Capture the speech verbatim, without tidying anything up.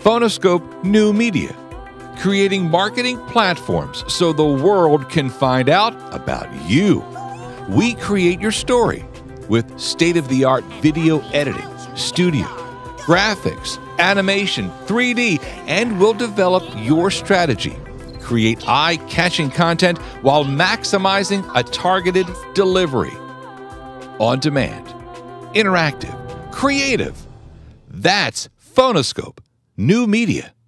Phonoscope New Media, creating marketing platforms so the world can find out about you. We create your story with state-of-the-art video editing, studio, graphics, animation, three D, and we'll develop your strategy. Create eye-catching content while maximizing a targeted delivery. On demand, interactive, creative. That's Phonoscope New Media.